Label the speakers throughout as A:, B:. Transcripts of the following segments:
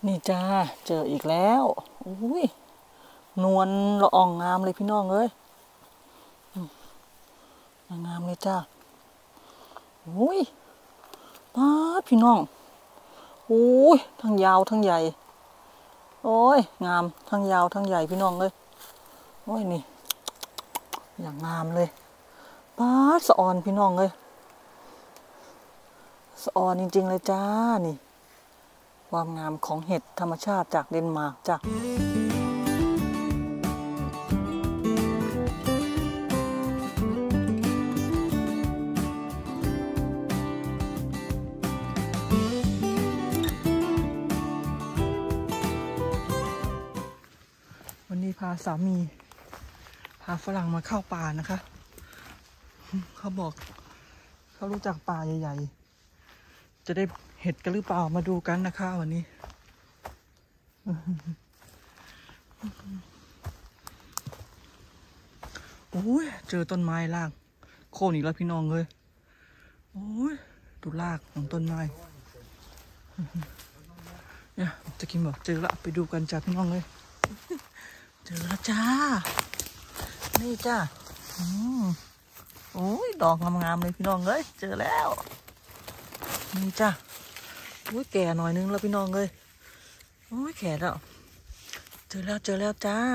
A: นี่จ้าเจออีกแล้วอุ้ยนวลละอองงามเลยพี่น้องเอ้ยงามเลยจ้าอุ้ยป้าพี่น้องอุ้ยทั้งยาวทั้งใหญ่โอ้ยงามทั้งยาวทั้งใหญ่พี่น้องเอ้ยโอ้ยนี่อย่างงามเลยป้าสะออนพี่น้องเอ้ยสะออนจริงๆเลยจ้านี่ความงามของเห็ดธรรมชาติจากเดนมาร์กจ้ะวันนี้พาสามีพาฝรั่งมาเข้าป่านะคะเขาบอกเขารู้จักป่าใหญ่ๆจะได้เห็ดกันหรือเปล่ามาดูกันนะคะวันนี้โอ้ยเจอต้นไม้รากโค่นอีกแล้วพี่น้องเลยโอ้ยดูรากของต้นไม้เนี่ยจะกินบอกเจอละไปดูกันจ้าพี่น้องเลยเจอแล้วจ้านี่จ้าโอ้ยดอกงามๆเลยพี่น้องเลยเจอแล้วนี่จ้าโอ้ยแก่หน่อยนึงแล้วพี่น้องเลยโอ้ยแก่แล้วเจอแล้วจ้าเจอแล้วจ้า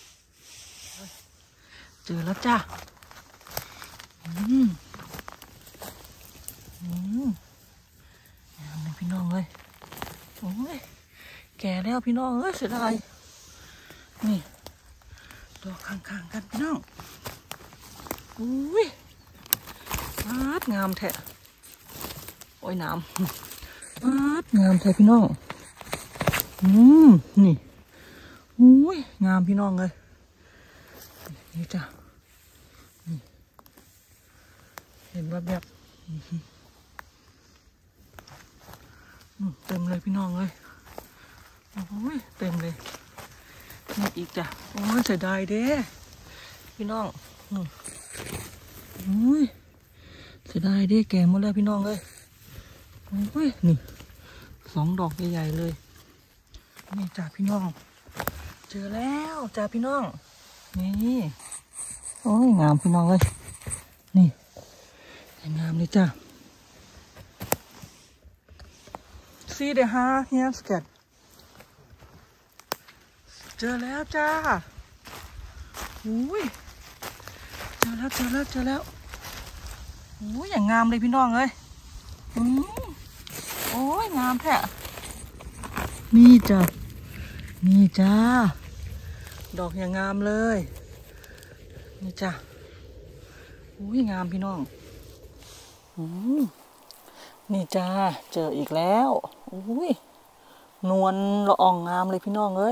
A: งามเลยพี่น้องเลยโอ้ยแก่แล้วพี่น้องเอ้ยเสียดายนี่ดอกข้างๆกันพี่น้องอุ้ยงามแท้โอ้ยน้ำงามแท้พี่น้องนี่อุ้ยงามพี่น้องเลยนี่จ้ะนี่เห็นว่าแบบเต็มเลยพี่น้องเลยโอ้ยเต็มเลยนี่อีกจ้ะโอ้ยเสียดายเด้พี่น้องอุ้ยเสียดายเด้แก่หมดแล้วพี่น้องเลยโอ้ยนี่2 ดอกใหญ่ๆเลยนี่จ้ะพี่น้องเจอแล้วจ้ะพี่น้องนี่โอ้ยงามพี่น้องเลยนี่งามเลยจ้ะSee the hair here scat เจอแล้วจ้าอุ้ยเจอแล้วอุ้ยอย่างงามเลยพี่น้องเลยโอ้ยงามแท้นี่จ้าดอกอย่างงามเลยนี่จ้าอุ้ยงามพี่น้องนี่จ้าเจออีกแล้วอุ้ยนวลละอองงามเลยพี่น้องเอ้ย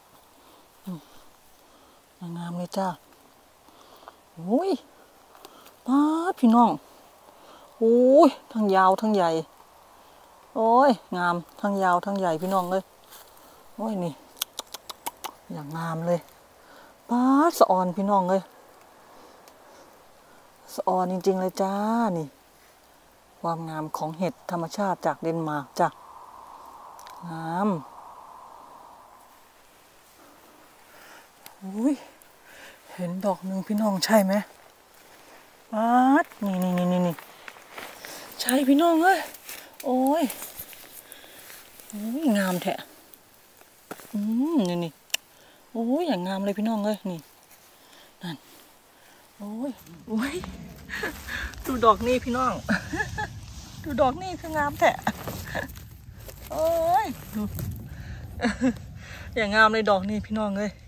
A: งามเลยจ้าอุ้ยป้าพี่น้องอุ้ยทั้งยาวทั้งใหญ่โอ้ยงามทั้งยาวทั้งใหญ่พี่น้องเลยโอ้ยนี่อย่างงามเลยป้าสะออนพี่น้องเลยสะออนจริงๆเลยจ้านี่ความงามของเห็ดธรรมชาติจากเดนมาร์กจ้ะงามอุ้ยเห็นดอกหนึ่งพี่น้องใช่ไหมนี่ใช่พี่น้องเอ้ยโอ้ยงามแท้นี่โอ้ยอย่างงามเลยพี่น้องเอ้ยนี่นั่นโอ้ยดูดอกนี่พี่น้องดูดอกนี่คืองามแท้โอ้ยดูอย่างงามเลยดอกนี่พี่น้องเอ้ย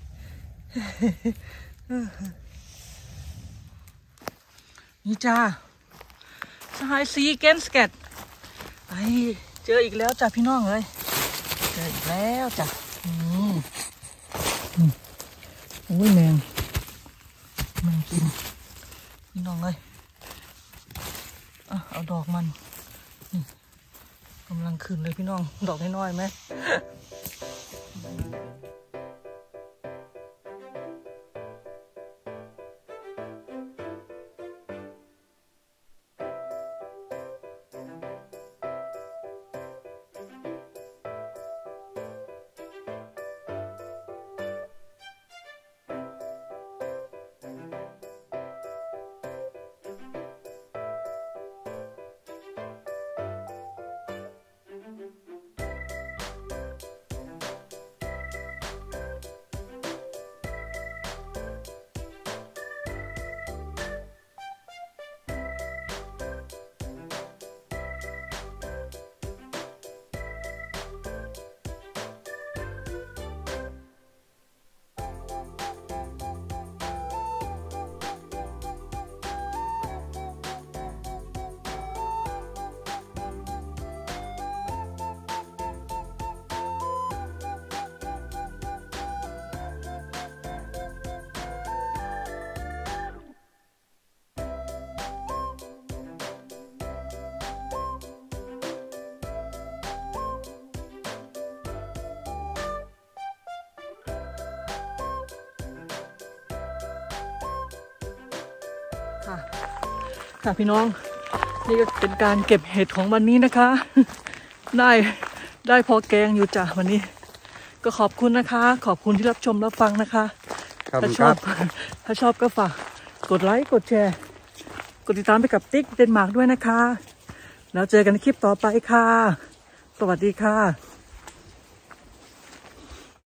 A: นี่จ้าสหายซีเกนสเก็ตไอเจออีกแล้วจ้ะพี่น้องเลยเจออีกแล้วจ้ะอุ้ยแมงกินพี่น้องเลยเอาดอกมันกำลังขึ้นเลยพี่น้องดอกน้อยๆไหมค่ะพี่น้องนี่ก็เป็นการเก็บเห็ดของวันนี้นะคะได้พอแกงอยู่จ้ะวันนี้ก็ขอบคุณนะคะขอบคุณที่รับชมรับฟังนะคะถ้าชอบก็ฝากกดไลค์กดแชร์กดติดตามไปกับติ๊กเดนมาร์กด้วยนะคะแล้วเจอกันในคลิปต่อไปค่ะสวัสดีค่ะ